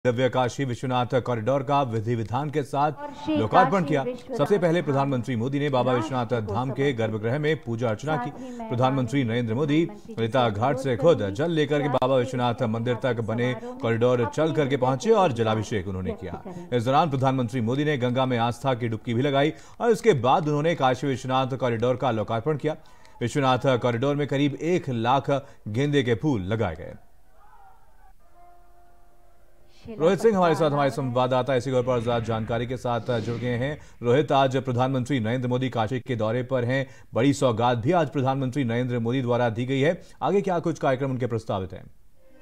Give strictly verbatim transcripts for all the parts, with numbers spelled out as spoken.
Divya Kashi Vishwanath corridor का विधि विधान के साथ लोकार्पण किया। सबसे पहले प्रधानमंत्री मोदी ने बाबा विश्वनाथ धाम के गर्भगृह में पूजा अर्चना की। प्रधानमंत्री नरेंद्र मोदी ललिता घाट से खुद जल लेकर के बाबा विश्वनाथ मंदिर तक बने कॉरिडोर चल करके पहुंचे और जलाभिषेक उन्होंने किया। इस दौरान प्रधानमंत्री मोदी ने गंगा में आस्था की डुबकी भी लगाई और इसके बाद उन्होंने काशी विश्वनाथ कॉरिडोर का लोकार्पण किया। विश्वनाथ कॉरिडोर में करीब एक लाख गेंदे के फूल लगाए गए। रोहित सिंह हमारे साथ हमारे संवाददाता इसी खबर पर ज्यादा जानकारी के साथ जुड़ गए हैं। रोहित, आज प्रधानमंत्री नरेंद्र मोदी काशी के दौरे पर हैं। बड़ी सौगात भी आज प्रधानमंत्री नरेंद्र मोदी द्वारा दी गई है। आगे क्या कुछ कार्यक्रम उनके प्रस्तावित हैं?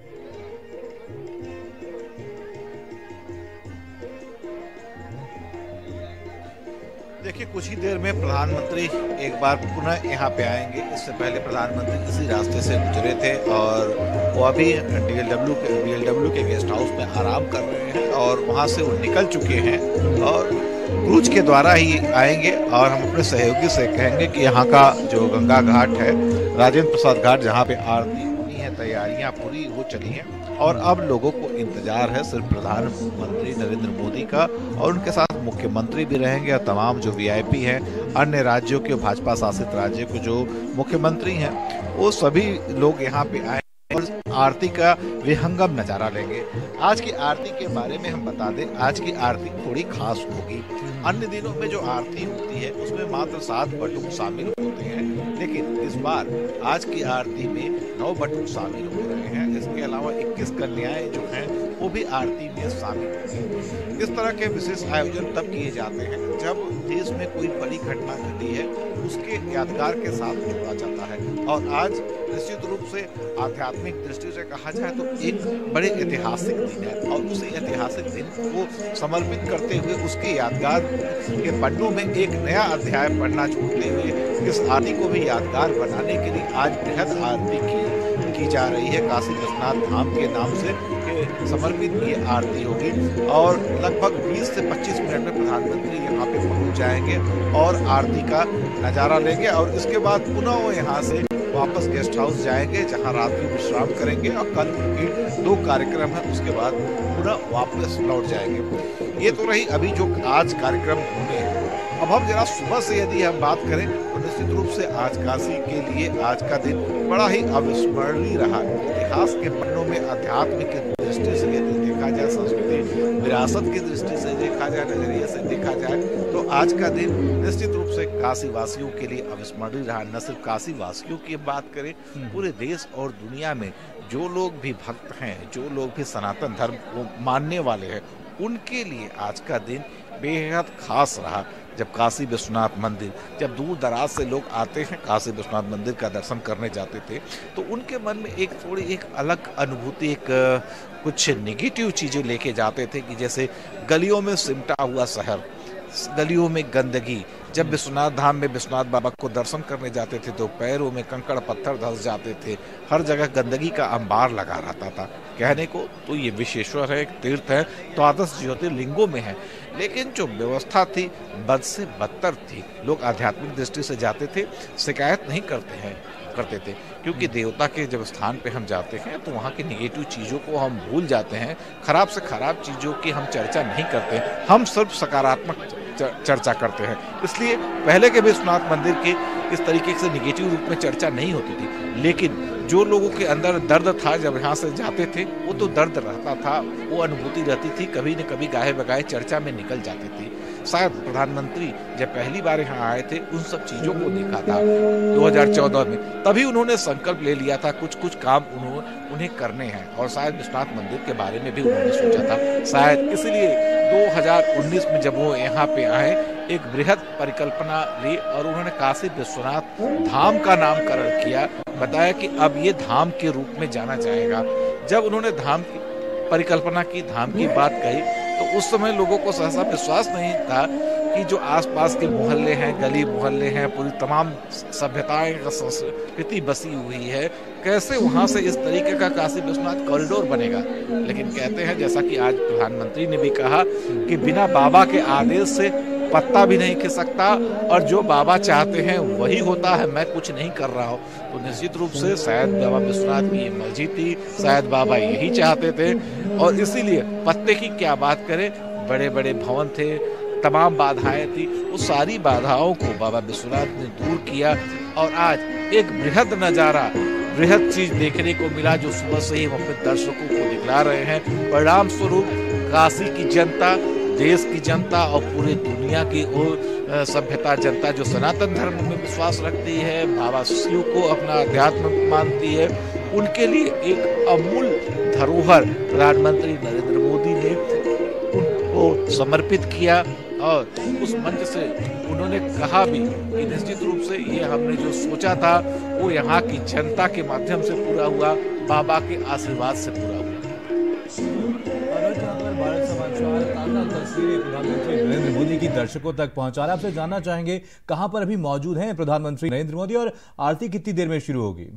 देखिए, कुछ ही देर में प्रधानमंत्री एक बार पुनः यहाँ पे आएंगे। इससे पहले प्रधानमंत्री इसी रास्ते से गुजरे थे और वो अभी डीएलडब्ल्यू के बीएलडब्ल्यू के गेस्ट हाउस में आराम कर रहे हैं और वहाँ से वो निकल चुके हैं और क्रूज के द्वारा ही आएंगे। और हम अपने सहयोगी से कहेंगे कि यहाँ का जो गंगा घाट है, राजेंद्र प्रसाद घाट, जहाँ पे आरती होनी है, तैयारियाँ पूरी हो चली हैं और अब लोगों को इंतजार है सिर्फ प्रधानमंत्री नरेंद्र मोदी का, और उनके साथ मुख्यमंत्री भी रहेंगे और तमाम जो वीआईपी हैं, अन्य राज्यों के भाजपा शासित राज्यों के जो मुख्यमंत्री हैं, वो सभी लोग यहाँ पे आए और आरती का विहंगम नजारा लेंगे। आज की आरती के बारे में हम बता दें, आज की आरती थोड़ी खास होगी। अन्य दिनों में जो आरती होती है उसमें मात्र सात बटुक शामिल होते हैं, लेकिन इस बार आज की आरती में नौ बटुक शामिल हो रहे हैं। इसके अलावा इक्कीस कन्याएं जो हैं वो भी आरती में शामिल होंगी। इस तरह के विशेष आयोजन तब किए जाते हैं जब देश में कोई बड़ी घटना घटी है, उसके यादगार के साथ जोड़ा जाता है। और आज निश्चित रूप से आध्यात्मिक दृष्टि से कहा जाए तो एक बड़े ऐतिहासिक दिन है और उसी ऐतिहासिक दिन को समर्पित करते हुए उसके यादगार के पन्नों में एक नया अध्याय पढ़ना छोड़ते हुए इस आरती को भी यादगार बनाने के लिए आज बृहद आरती की की जा रही है। काशी विश्वनाथ धाम के नाम से समर्पित ये आरती होगी और लगभग बीस से पच्चीस मिनट में प्रधानमंत्री यहाँ पे पहुँच जाएंगे और आरती का नज़ारा लेंगे और इसके बाद पुनः वो यहाँ से वापस गेस्ट हाउस जाएंगे, जहाँ रात्रि विश्राम करेंगे और कल उनकी दो कार्यक्रम है, उसके बाद पुनः वापस लौट जाएंगे। ये तो रही अभी जो आज कार्यक्रम होंगे। अब हम जरा सुबह से यदि हम बात करें तो निश्चित रूप से आज काशी के लिए आज का दिन बड़ा ही अविस्मरणीय रहा। इतिहास के पन्नों में अध्यात्म की दृष्टि से यदि देखा जाए, संस्कृति विरासत की दृष्टि से देखा जाए, नजरिए से देखा जाए तो आज का दिन निश्चित रूप से काशी वासियों के लिए अविस्मरणीय रहा। न सिर्फ काशी वासियों की बात करें, पूरे देश और दुनिया में जो लोग भी भक्त हैं, जो लोग भी सनातन धर्म को मानने वाले हैं, उनके लिए आज का दिन बेहद खास रहा। जब काशी विश्वनाथ मंदिर, जब दूर दराज से लोग आते हैं काशी विश्वनाथ मंदिर का दर्शन करने जाते थे, तो उनके मन में एक थोड़ी एक अलग अनुभूति, एक कुछ नेगेटिव चीज़ें लेके जाते थे कि जैसे गलियों में सिमटा हुआ शहर, गलियों में गंदगी। जब विश्वनाथ धाम में विश्वनाथ बाबा को दर्शन करने जाते थे तो पैरों में कंकड़ पत्थर धंस जाते थे, हर जगह गंदगी का अंबार लगा रहता था। कहने को तो ये विश्वेश्वर है, एक तीर्थ है, द्वादश ज्योतिर्लिंगों में है, लेकिन जो व्यवस्था थी बद से बदतर थी। लोग आध्यात्मिक दृष्टि से जाते थे, शिकायत नहीं करते हैं करते थे क्योंकि देवता के जब स्थान पे हम जाते हैं तो वहाँ की निगेटिव चीज़ों को हम भूल जाते हैं, खराब से खराब चीज़ों की हम चर्चा नहीं करते, हम सिर्फ सकारात्मक चर्चा करते हैं। इसलिए पहले के विश्वनाथ मंदिर की इस तरीके से निगेटिव रूप में चर्चा नहीं होती थी, लेकिन जो लोगों के अंदर दर्द था जब यहाँ से जाते थे वो तो दर्द रहता था, वो अनुभूति रहती थी, कभी न कभी गाहे बगाहे चर्चा में निकल जाती थी। शायद प्रधानमंत्री जब पहली बार यहाँ आए थे उन सब चीज़ों को देखा था दो हज़ार चौदह में, तभी उन्होंने संकल्प ले लिया था कुछ कुछ काम उन्होंने उन्हें करने हैं और शायद विश्वनाथ मंदिर के बारे में भी उन्होंने सोचा था। शायद इसलिए दो हज़ार उन्नीस में जब वो यहाँ पे आए एक बृहद परिकल्पना ली और उन्होंने काशी विश्वनाथ धाम का नामकरण किया, बताया कि अब ये धाम के रूप में जाना जाएगा। जब उन्होंने धाम की परिकल्पना की, धाम की बात कही, तो उस समय लोगों को सहसा विश्वास नहीं था कि जो आसपास के मोहल्ले हैं, गली मोहल्ले हैं, पूरी तमाम सभ्यताएं का संस्कृति बसी हुई है, कैसे वहाँ से इस तरीके का काशी विश्वनाथ कॉरिडोर बनेगा। लेकिन कहते हैं, जैसा कि आज प्रधानमंत्री ने भी कहा कि बिना बाबा के आदेश से पत्ता भी नहीं खिसकता और जो बाबा चाहते हैं वही होता है, मैं कुछ नहीं कर रहा हूँ। तो निश्चित रूप से शायद बाबा विश्वनाथ की ये मर्जी थी, शायद बाबा यही चाहते थे और इसीलिए पत्ते की क्या बात करें, बड़े बड़े भवन थे, तमाम बाधाएं थी, वो सारी बाधाओं को बाबा विश्वनाथ ने दूर किया और आज एक बृहद नजारा, बृहद चीज देखने को मिला जो सुबह से ही हम अपने दर्शकों को दिखला रहे हैं। परिणाम स्वरूप काशी की जनता, देश की जनता और पूरे दुनिया की और सभ्यता जनता जो सनातन धर्म में विश्वास रखती है, बाबा शिव को अपना अध्यात्म मानती है, उनके लिए एक अमूल धरोहर प्रधानमंत्री नरेंद्र मोदी ने उनको समर्पित किया और उस मंच से उन्होंने कहा भी कि निश्चित रूप से ये हमने जो सोचा था वो यहाँ की जनता के माध्यम से पूरा हुआ, बाबा के आशीर्वाद से पूरा हुआ। भारत समाचार ताज़ा तस्वीरें प्रधानमंत्री नरेंद्र मोदी की दर्शकों तक पहुंचा रहा है। आपसे जानना चाहेंगे कहां पर अभी मौजूद हैं प्रधानमंत्री नरेंद्र मोदी और आरती कितनी देर में शुरू होगी?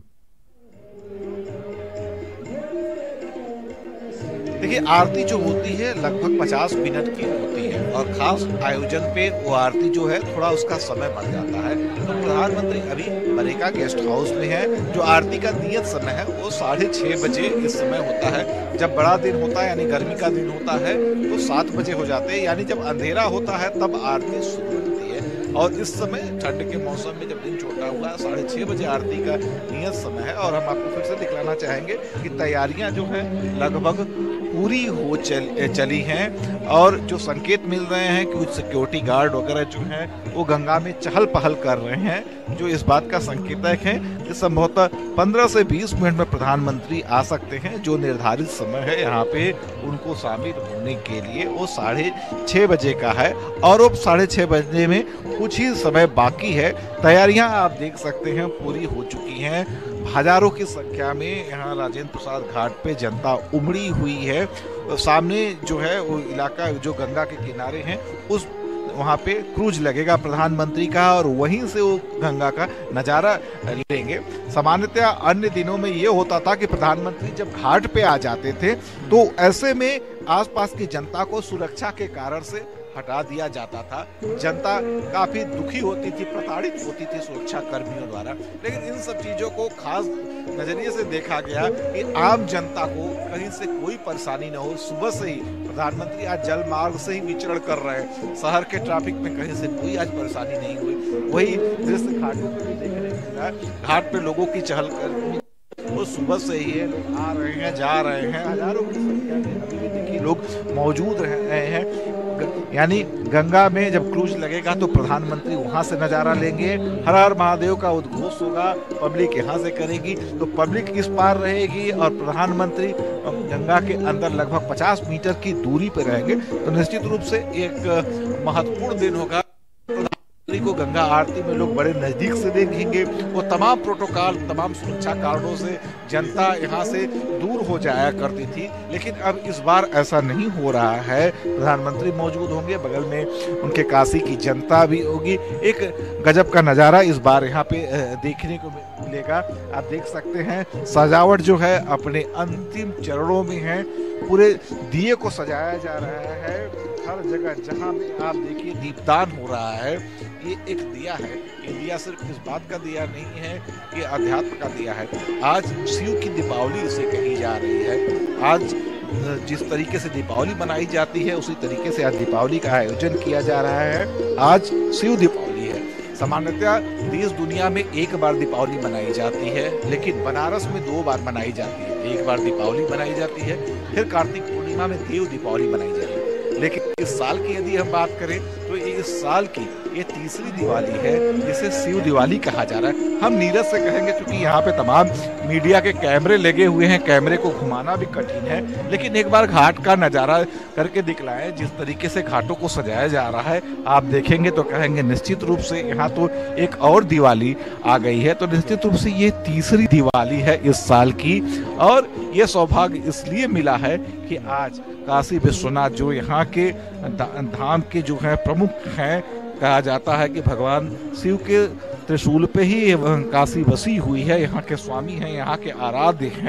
देखिए, आरती जो होती है लगभग पचास मिनट की होती है और खास आयोजन पे वो आरती जो है थोड़ा उसका समय बढ़ जाता है। तो प्रधानमंत्री अभी मरेका गेस्ट हाउस में है। जो आरती का नियत समय है वो साढ़े छः बजे इस समय होता है। जब बड़ा दिन होता है यानी गर्मी का दिन होता है तो सात बजे हो जाते हैं, यानी जब अंधेरा होता है तब आरती शुरू होती है। और इस समय ठंड के मौसम में जब दिन छोटा हुआ है, साढ़े छः बजे आरती का नियत समय है। और हम आपको फिर से दिखलाना चाहेंगे कि तैयारियां जो हैं लगभग पूरी हो चल, चली हैं और जो संकेत मिल रहे हैं कि कुछ सिक्योरिटी गार्ड वगैरह जो हैं वो गंगा में चहल पहल कर रहे हैं, जो इस बात का संकेतक है कि संभवतः पंद्रह से बीस मिनट में प्रधानमंत्री आ सकते हैं। जो निर्धारित समय है यहाँ पे उनको शामिल होने के लिए वो साढ़े छः बजे का है और अब साढ़े छः बजे में कुछ ही समय बाकी है। तैयारियां आप देख सकते हैं पूरी हो चुकी हैं। हजारों की संख्या में यहाँ राजेंद्र प्रसाद घाट पे जनता उमड़ी हुई है। सामने जो है वो इलाका जो गंगा के किनारे हैं उस वहाँ पे क्रूज लगेगा प्रधानमंत्री का और वहीं से वो गंगा का नज़ारा लेंगे। सामान्यतः अन्य दिनों में ये होता था कि प्रधानमंत्री जब घाट पे आ जाते थे तो ऐसे में आसपास की जनता को सुरक्षा के कारण से हटा दिया जाता था। जनता काफी दुखी होती थी, प्रताड़ित होती थी सुरक्षा कर्मियों द्वारा। लेकिन इन सब चीजों को खास नजरिए से देखा गया कि आम जनता को कहीं से कोई परेशानी न हो। सुबह से ही प्रधानमंत्री आज जल मार्ग से ही विचरण कर रहे हैं, शहर के ट्रैफिक में कहीं से कोई आज परेशानी नहीं हुई। वही दृश्य घाटों पर भी देखने को मिला। घाट पे लोगों की चहल वो सुबह से ही है, लोग आ रहे हैं, जा रहे हैं, हजारों की संख्या में अभी भी देखिए लोग मौजूद रहे हैं। यानी गंगा में जब क्रूज लगेगा तो प्रधानमंत्री वहां से नजारा लेंगे, हर हर महादेव का उद्घोष होगा, पब्लिक यहाँ से करेगी तो पब्लिक इस पार रहेगी और प्रधानमंत्री गंगा के अंदर लगभग पचास मीटर की दूरी पर रहेंगे। तो निश्चित रूप से एक महत्वपूर्ण दिन होगा। को गंगा आरती में लोग बड़े नजदीक से देखेंगे। वो तमाम प्रोटोकॉल, तमाम सुरक्षा कारणों से जनता यहाँ से दूर हो जाया करती थी, लेकिन अब इस बार ऐसा नहीं हो रहा है। प्रधानमंत्री मौजूद होंगे, बगल में उनके काशी की जनता भी होगी। एक गजब का नज़ारा इस बार यहाँ पे देखने को मिलेगा। आप देख सकते हैं सजावट जो है अपने अंतिम चरणों में है। पूरे दिए को सजाया जा रहा है। हर जगह जहाँ भी आप देखिए दीपदान हो रहा है। ये एक दिया है, ये दिया सिर्फ इस बात का दिया नहीं है, ये अध्यात्म का दिया है। आज शिव की दीपावली इसे कही जा रही है। आज जिस तरीके से दीपावली मनाई जाती है उसी तरीके से आज दीपावली का आयोजन किया जा रहा है। आज शिव दीपावली है। सामान्यतः देश दुनिया में एक बार दीपावली मनाई जाती है, लेकिन बनारस में दो बार मनाई जाती है। एक बार दीपावली मनाई जाती है, फिर कार्तिक पूर्णिमा में देव दीपावली मनाई जाती है। लेकिन इस साल की यदि हम बात करें तो इस साल की ये तीसरी दिवाली है जिसे शिव दिवाली कहा जा रहा है। हम नीरज से कहेंगे क्योंकि यहाँ पे तमाम मीडिया के कैमरे लगे हुए हैं, कैमरे को घुमाना भी कठिन है, लेकिन एक बार घाट का नज़ारा करके दिखलाएं। जिस तरीके से घाटों को सजाया जा रहा है आप देखेंगे तो कहेंगे निश्चित रूप से यहाँ तो एक और दिवाली आ गई है। तो निश्चित रूप से ये तीसरी दिवाली है इस साल की और ये सौभाग्य इसलिए मिला है कि आज काशी विश्वनाथ जो यहाँ के धाम के जो है प्रमुख हैं, कहा जाता है कि भगवान शिव के त्रिशूल पे ही काशी बसी हुई है। यहाँ के स्वामी हैं, यहाँ के आराध्य हैं, यहाँ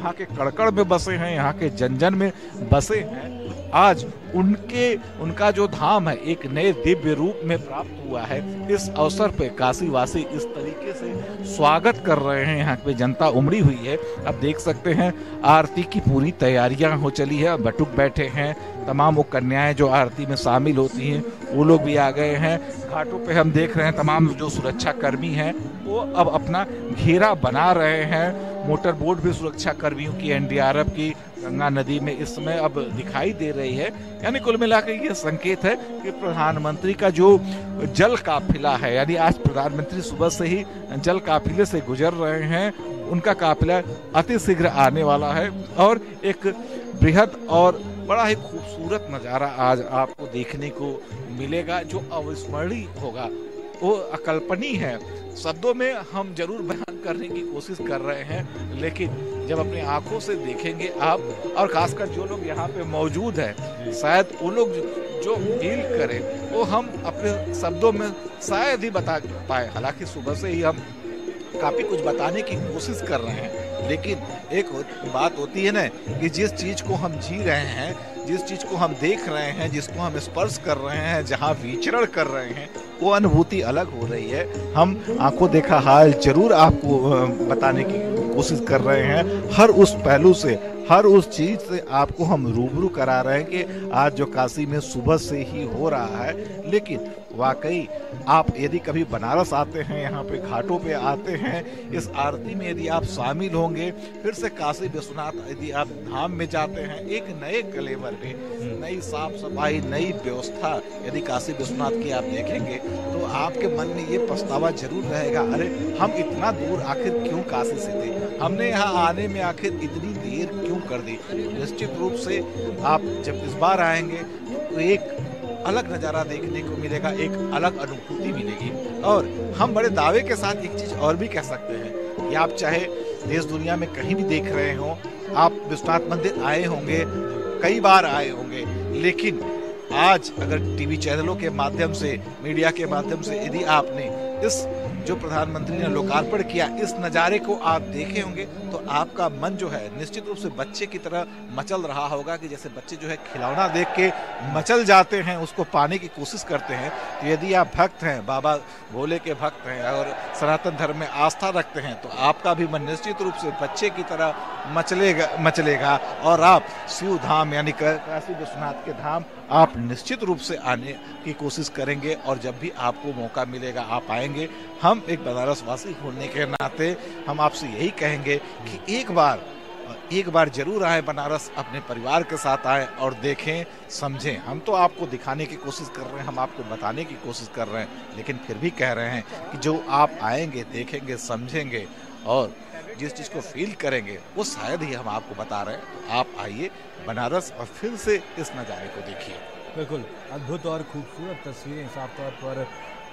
यहाँ के कड़कड़ में बसे हैं, यहाँ के जन जन में बसे हैं, आज उनके उनका जो धाम है एक नए दिव्य रूप में प्राप्त हुआ है। इस अवसर पे काशी वासी इस तरीके से स्वागत कर रहे हैं, यहाँ पे जनता उमड़ी हुई है। अब देख सकते हैं आरती की पूरी तैयारियां हो चली है, बटुक बैठे हैं, तमाम वो कन्याएं जो आरती में शामिल होती हैं वो लोग भी आ गए हैं। घाटों पे हम देख रहे हैं तमाम जो सुरक्षा कर्मी हैं वो अब अपना घेरा बना रहे हैं। मोटर बोट भी सुरक्षा कर्मियों की, एनडीआरएफ की गंगा नदी में इस समय अब दिखाई दे रही है। यानी कुल मिलाकर ये संकेत है कि प्रधानमंत्री का जो जल काफिला है, यानी आज प्रधानमंत्री सुबह से ही जल काफिले से गुजर रहे हैं, उनका काफिला अति शीघ्र आने वाला है और एक बृहद और बड़ा ही खूबसूरत नज़ारा आज आपको देखने को मिलेगा जो अविस्मरणीय होगा। वो अकल्पनीय है, शब्दों में हम जरूर बयान करने की कोशिश कर रहे हैं, लेकिन जब अपनी आंखों से देखेंगे आप, और खासकर जो लोग यहाँ पे मौजूद हैं, शायद वो लोग जो फील करें वो हम अपने शब्दों में शायद ही बता पाए। हालांकि सुबह से ही हम काफी कुछ बताने की कोशिश कर रहे हैं, लेकिन एक बात होती है ना कि जिस चीज को हम जी रहे हैं, जिस चीज को हम देख रहे हैं, जिसको हम स्पर्श कर रहे हैं, जहां विचरण कर रहे हैं, वो अनुभूति अलग हो रही है। हम आंखों देखा हाल जरूर आपको बताने की कोशिश कर रहे हैं, हर उस पहलू से, हर उस चीज से आपको हम रूबरू करा रहे हैं कि आज जो काशी में सुबह से ही हो रहा है। लेकिन वाकई आप यदि कभी बनारस आते हैं, यहाँ पे घाटों पे आते हैं, इस आरती में यदि आप शामिल होंगे, फिर से काशी विश्वनाथ यदि आप धाम में जाते हैं, एक नए कलेवर में, नई साफ सफाई, नई व्यवस्था यदि काशी विश्वनाथ की आप देखेंगे तो आपके मन में ये पछतावा जरूर रहेगा, अरे हम इतना दूर आखिर क्यों काशी से थे, हमने यहाँ आने में आखिर इतनी देर क्यों कर दी। निश्चित रूप से आप जब इस बार आएंगे तो एक अलग नज़ारा देखने को मिलेगा, एक अलग अनुभूति मिलेगी। और हम बड़े दावे के साथ एक चीज और भी कह सकते हैं कि आप चाहे देश दुनिया में कहीं भी देख रहे हो, आप विश्वनाथ मंदिर आए होंगे, कई बार आए होंगे, लेकिन आज अगर टीवी चैनलों के माध्यम से, मीडिया के माध्यम से यदि आपने इस जो प्रधानमंत्री ने लोकार्पण किया इस नज़ारे को आप देखे होंगे तो आपका मन जो है निश्चित रूप से बच्चे की तरह मचल रहा होगा, कि जैसे बच्चे जो है खिलौना देख के मचल जाते हैं, उसको पाने की कोशिश करते हैं। तो यदि आप भक्त हैं, बाबा भोले के भक्त हैं और सनातन धर्म में आस्था रखते हैं, तो आपका भी मन निश्चित रूप से बच्चे की तरह मचलेगा मचलेगा और आप शिव धाम यानी काशी विश्वनाथ के धाम आप निश्चित रूप से आने की कोशिश करेंगे। और जब भी आपको मौका मिलेगा आप आएंगे। हम एक बनारस वासी होने के नाते हम आपसे यही कहेंगे कि एक बार एक बार जरूर आए बनारस, अपने परिवार के साथ आए और देखें, समझें। हम तो आपको दिखाने की कोशिश कर रहे हैं, हम आपको बताने की कोशिश कर रहे हैं, लेकिन फिर भी कह रहे हैं कि जो आप आएंगे, देखेंगे, समझेंगे और जिस चीज़ को फील करेंगे वो शायद ही हम आपको बता रहे हैं। तो आप आइए बनारस और फिर से इस नज़ारे को देखिए। बिल्कुल अद्भुत और खूबसूरत तस्वीरें साफ तौर पर